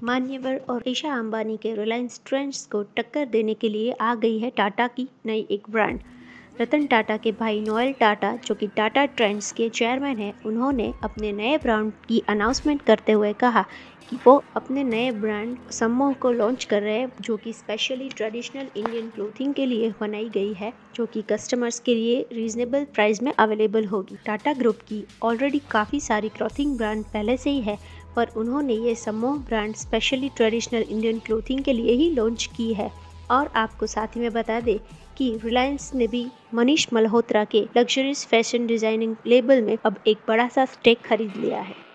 मान्यवर और ईशा अंबानी के रिलायंस ट्रेंड्स को टक्कर देने के लिए आ गई है टाटा की नई एक ब्रांड। रतन टाटा के भाई नोएल टाटा, जो कि टाटा ट्रेंड्स के चेयरमैन हैं, उन्होंने अपने नए ब्रांड की अनाउंसमेंट करते हुए कहा कि वो अपने नए ब्रांड सम्मोह को लॉन्च कर रहे हैं, जो कि स्पेशली ट्रेडिशनल इंडियन क्लोथिंग के लिए बनाई गई है, जो कि कस्टमर्स के लिए रीजनेबल प्राइस में अवेलेबल होगी। टाटा ग्रुप की ऑलरेडी काफ़ी सारी क्लॉथिंग ब्रांड पहले से ही है, पर उन्होंने ये सम्मोह brand specially traditional Indian clothing के लिए ही लॉन्च की है। और आपको साथ ही में बता दें कि रिलायंस ने भी मनीष मल्होत्रा के लग्जरियस फैशन डिजाइनिंग लेबल में अब एक बड़ा सा स्टेक खरीद लिया है।